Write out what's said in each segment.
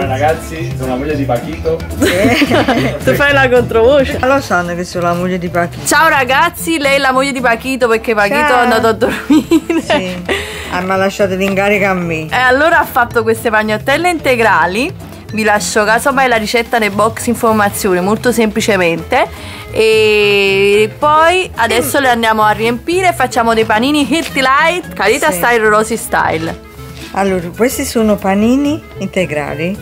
Ragazzi, sono la moglie di Pachito. Tu fai la controvoce. Lo sanno che sono la moglie di Pachito. Ciao ragazzi, lei è la moglie di Pachito perché Pachito è andato a dormire. Sì, mi ha lasciato l'incarico a me. E allora ha fatto queste pagnottelle integrali. Vi lascio casomai la ricetta nel box informazioni, molto semplicemente. E poi adesso le andiamo a riempire e facciamo dei panini Healthy Light, Carita Style, Rosy Style. Allora, questi sono panini integrali.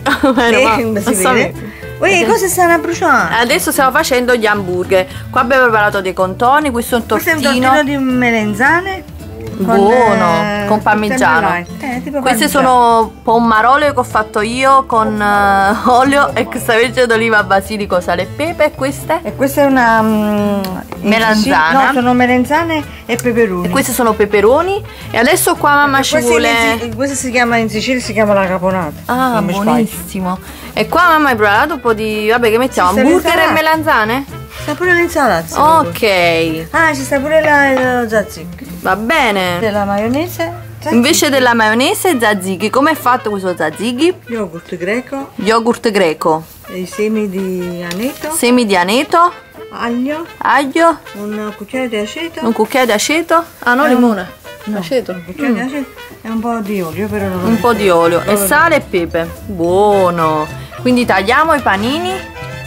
Ui, cosa stanno a bruciare? Adesso stiamo facendo gli hamburger. Qua abbiamo preparato dei contorni, questo è un tortino. Questo è un tortino di melenzane. Buono, con parmigiano. Queste sono pommarole che ho fatto io con olio, extravergine d'oliva, basilico, sale e pepe. E queste? E questa è una melanzana. No, sono melenzane e peperoni. E questi sono peperoni. E adesso qua mamma ci vuole. Questa si chiama in Sicilia, si chiama la caponata. Ah, buonissimo. E qua mamma hai preparato un po' di. Vabbè, che mettiamo? Hamburger e melanzane? Sta pure l'insalata. Ok. Ah, ci sta pure lo tzatziki. Va bene. Della maionese. Tzatziki. Invece della maionese, tzatziki. Come è fatto questo tzatziki? Yogurt greco. Yogurt greco. I semi di aneto. Semi di aneto. Aglio. Aglio. Un cucchiaio di aceto. Un cucchiaio di aceto. Ah, no, limone. No, aceto. Un cucchiaio di aceto e un po' di olio. Però non un po' di olio. E sale e pepe. Buono. Quindi tagliamo i panini.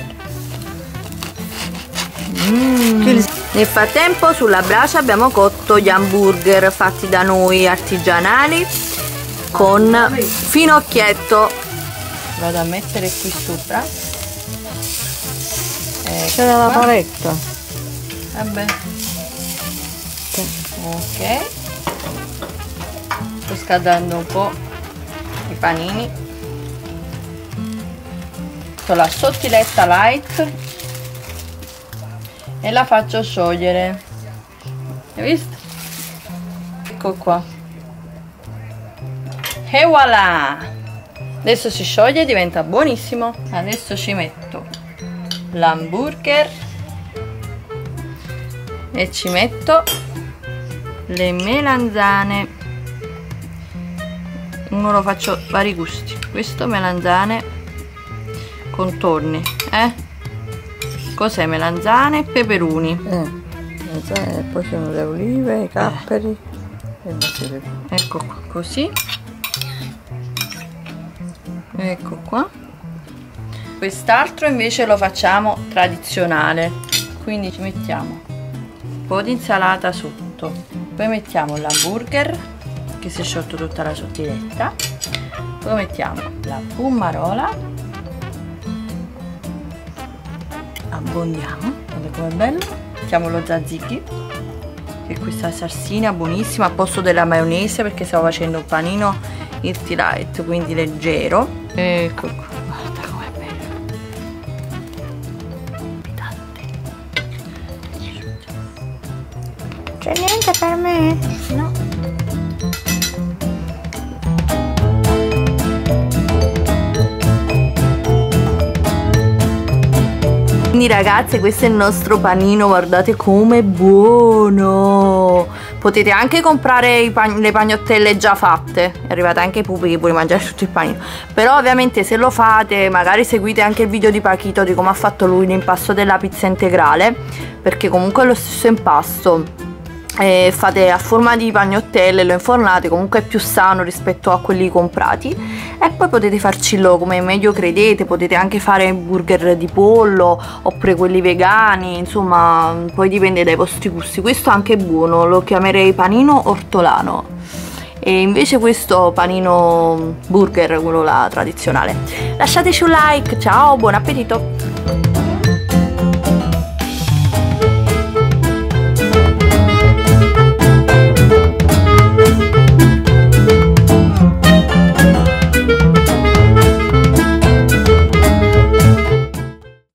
Nel frattempo sulla brace abbiamo cotto gli hamburger fatti da noi artigianali con finocchietto. Vado a mettere qui sopra. C'era la paletta. Vabbè. Ok. Sto scaldando un po' i panini con la sottiletta light e la faccio sciogliere. Hai visto? Ecco qua. E voilà! Adesso si scioglie e diventa buonissimo. Adesso ci metto l'hamburger e ci metto le melanzane. Uno lo faccio vari gusti. Questo melanzane, contorni, cos'è? Melanzane e peperoni. E poi sono le olive, i capperi e il basilico. Ecco qua, così. Ecco qua. Quest'altro invece lo facciamo tradizionale, quindi ci mettiamo un po' di insalata sotto, poi mettiamo l'hamburger che si è sciolto tutta la sottiletta, poi mettiamo la pommarola, abbondiamo, guardate com'è bello, mettiamo lo tzatziki, che è questa salsina buonissima, al posto della maionese perché stiamo facendo un panino Healthy Light, quindi leggero. Ecco qua, guarda com'è bello. C'è niente per me? No. Quindi ragazze, questo è il nostro panino, guardate com'è buono. Potete anche comprare le pagnottelle già fatte, è arrivata anche ai pupi che puoi mangiare tutto il panino. Però ovviamente se lo fate magari seguite anche il video di Pachito di come ha fatto lui l'impasto della pizza integrale, perché comunque è lo stesso impasto. Fate a forma di pagnottelle, lo infornate, comunque è più sano rispetto a quelli comprati, e poi potete farcilo come meglio credete, potete anche fare burger di pollo oppure quelli vegani, insomma poi dipende dai vostri gusti. Questo anche è buono, lo chiamerei panino ortolano, e invece questo panino burger, quello là tradizionale. Lasciateci un like, ciao, buon appetito!